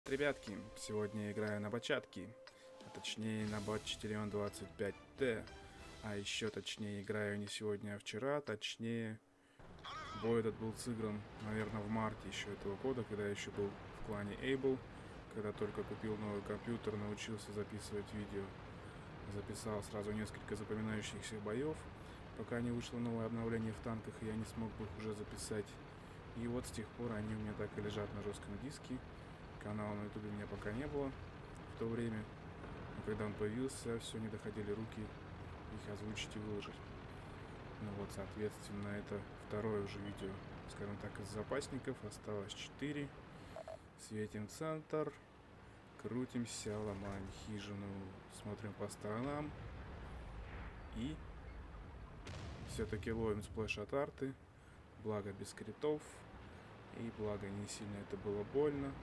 Ребятки, сегодня я играю на бочатке, а точнее на бот 425T, а еще точнее играю не сегодня, а вчера, точнее бой этот был сыгран, наверное, в марте еще этого года, когда я еще был в клане Able, когда только купил новый компьютер, научился записывать видео, записал сразу несколько запоминающихся боев, пока не вышло новое обновление в танках, и я не смог бы их уже записать, и вот с тех пор они у меня так и лежат на жестком диске. Канала на ютубе у меня пока не было в то время, но когда он появился, все не доходили руки их озвучить и выложить. Ну вот, соответственно, это второе уже видео, скажем так, из запасников. Осталось 4. Светим центр, крутимся, ломаем хижину, смотрим по сторонам и все-таки ловим сплэш от арты, благо без критов, и благо не сильно это было больно.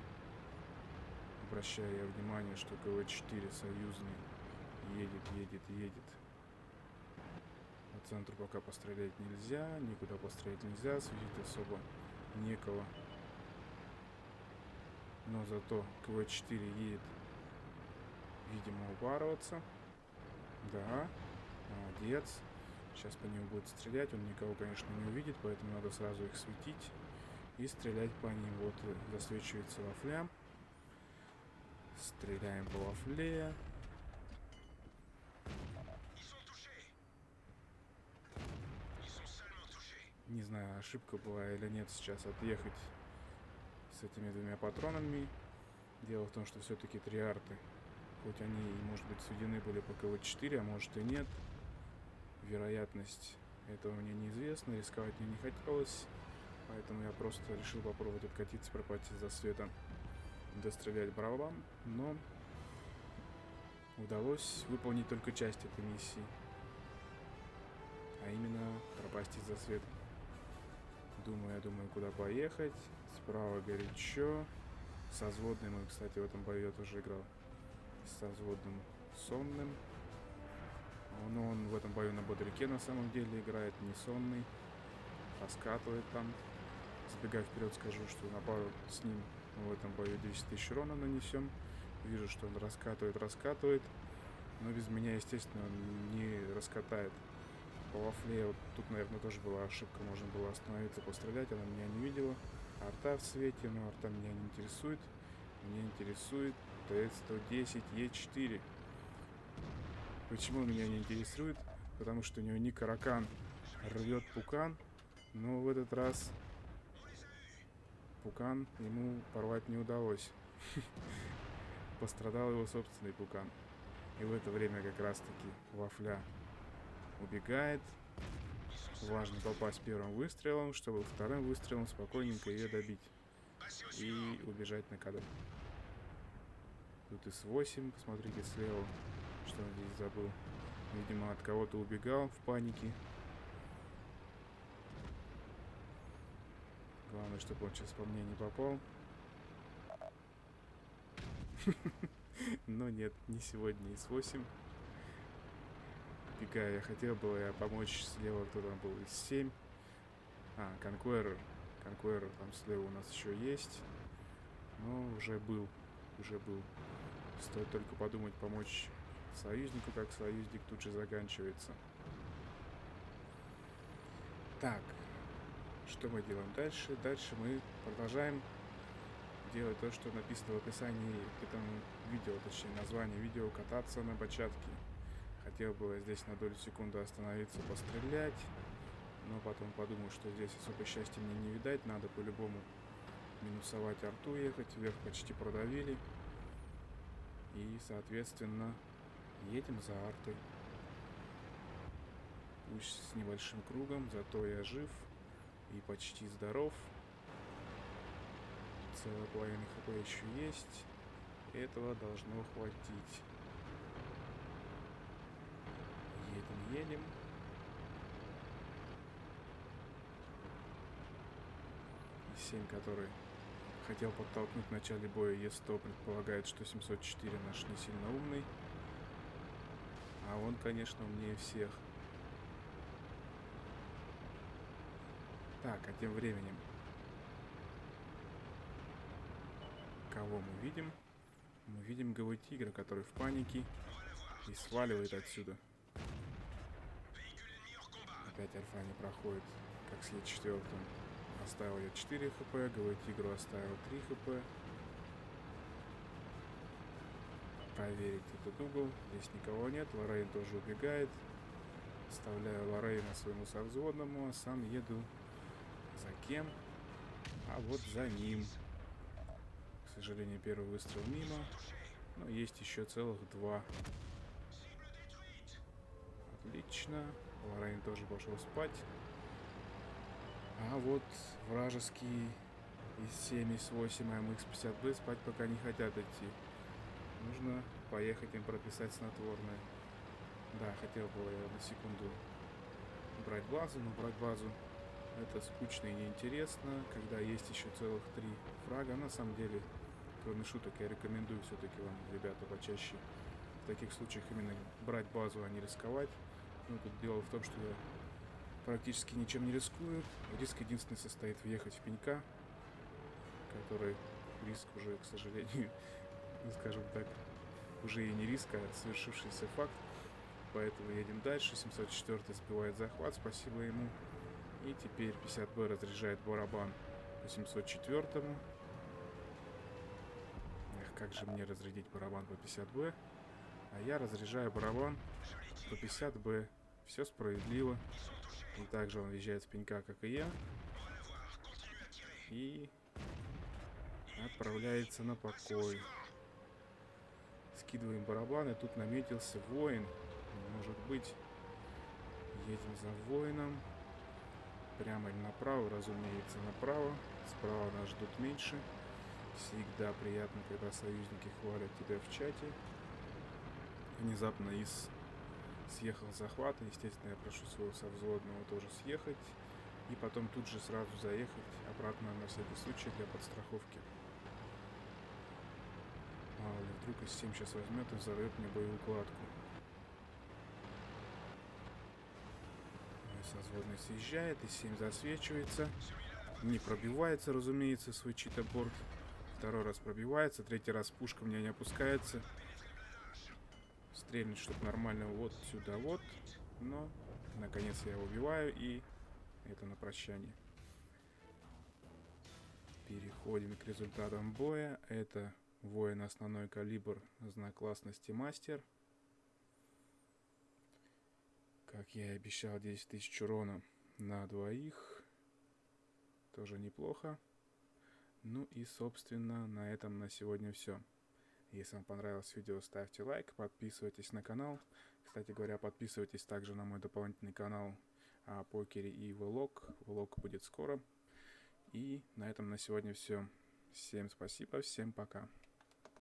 Обращаю я внимание, что КВ-4 союзный едет. По центру пока пострелять нельзя, никуда пострелять нельзя, светить особо некого. Но зато КВ-4 едет, видимо, упарываться. Да, молодец. Сейчас по нему будет стрелять, он никого, конечно, не увидит, поэтому надо сразу их светить и стрелять по ним. Вот засвечивается вафля. Стреляем по вафле. Не знаю, ошибка была или нет сейчас отъехать с этими двумя патронами. Дело в том, что все-таки 3 арты, хоть они, может быть, сведены были по КВ-4, а может и нет. Вероятность этого мне неизвестна, рисковать мне не хотелось. Поэтому я просто решил попробовать откатиться, пропасть за светом, дострелять барабан. Но удалось выполнить только часть этой миссии, а именно пропасть из-за света. Я думаю, куда поехать. Справа горячо. Со взводным, и, кстати, в этом бою я тоже играл. Со взводным сонным. Но он в этом бою на бодряке на самом деле играет, не сонный. Раскатывает там. Сбегая вперед, скажу, что на пару с ним в этом бою 10 тысяч урона нанесем. Вижу, что он раскатывает. Но без меня, естественно, он не раскатает. По вафле вот тут, наверное, тоже была ошибка. Можно было остановиться, пострелять. Она меня не видела. Арта в свете, но арта меня не интересует. Меня интересует Т-110 Е4. Почему меня не интересует? Потому что у него ник Аракан рвет пукан. Но в этот раз пукан ему порвать не удалось. Пострадал его собственный пукан. И в это время как раз таки вафля убегает. Важно попасть первым выстрелом, чтобы вторым выстрелом спокойненько ее добить. И убежать на кадр. Тут ИС-8, посмотрите слева, что он здесь забыл. Видимо, от кого-то убегал в панике. Главное, чтобы он сейчас по мне не попал. Но нет, не сегодня ИС-8. Убегая, я хотел бы я помочь слева, кто там был, ИС-7. Конкуэрор. Конкуэрор там слева у нас еще есть. Но уже был. Стоит только подумать, помочь союзнику, как союзник тут же заканчивается. Так, что мы делаем дальше? Дальше мы продолжаем делать то, что написано в описании к этому видео, точнее название видео «Кататься на бочатке». Хотел бы здесь на долю секунды остановиться, пострелять, но потом подумал, что здесь особо счастья мне не видать, надо по-любому минусовать арту, ехать вверх, почти продавили. И, соответственно, едем за артой. Пусть с небольшим кругом, зато я жив и почти здоров. Целая половина хп еще есть. Этого должно хватить. Едем. И 7, который хотел подтолкнуть в начале боя Е100, предполагает, что 704 наш не сильно умный. А он, конечно, умнее всех. Так, а тем временем Кого мы видим? Мы видим ГВ-тигра, который в панике и сваливает отсюда. Опять альфа не проходит, как с Е4. Оставил я 4 хп, ГВ-тигру оставил 3 хп. Проверить этот угол. Здесь никого нет. Лоррейн тоже убегает. Оставляю Лоррейна своему совзводному, а сам еду за кем? А вот за ним. К сожалению, первый выстрел мимо. Но есть еще целых 2. Отлично. Лоррейн тоже пошел спать. А вот вражеский ИС-7, ИС-8, АМХ-50Б спать пока не хотят идти. Нужно поехать им прописать снотворное. Да, хотел бы я на секунду брать базу, но брать базу это скучно и неинтересно, когда есть еще целых 3 фрага. На самом деле, кроме шуток, я рекомендую все-таки вам, ребята, почаще в таких случаях именно брать базу, а не рисковать. Ну, тут дело в том, что я практически ничем не рискую. Риск единственный состоит въехать в пенька, который риск уже, к сожалению, скажем так, уже и не риск, а совершившийся факт. Поэтому едем дальше. 704 сбивает захват, спасибо ему. И теперь 50Б разряжает барабан по 704-му. Эх, как же мне разрядить барабан по 50Б? А я разряжаю барабан по 50Б. Все справедливо. И также он въезжает с пенька, как и я. И отправляется на покой. Скидываем барабаны. Тут наметился воин. Может быть, едем за воином. Прямо или направо, разумеется, направо. Справа нас ждут меньше. Всегда приятно, когда союзники хвалят тебя в чате. Внезапно съехал с захвата. Естественно, я прошу своего совзводного тоже съехать. И потом тут же сразу заехать обратно на всякий случай для подстраховки. Мало ли, вдруг ИС-7 сейчас возьмет и взорвет мне боевую кладку. Созводный съезжает, ИС-7 засвечивается. Не пробивается, разумеется, свой чита-борт. Второй раз пробивается, третий раз пушка у меня не опускается. Стрельнуть, чтобы нормально вот сюда вот. Но, наконец, я его убиваю, и это на прощание. Переходим к результатам боя. Это воин основной калибр, знак классности мастер. Как я и обещал, 10 тысяч урона на двоих. Тоже неплохо. Ну и, собственно, на этом на сегодня все. Если вам понравилось видео, ставьте лайк, подписывайтесь на канал. Кстати говоря, подписывайтесь также на мой дополнительный канал о покере и влог. Влог будет скоро. И на этом на сегодня все. Всем спасибо, всем пока.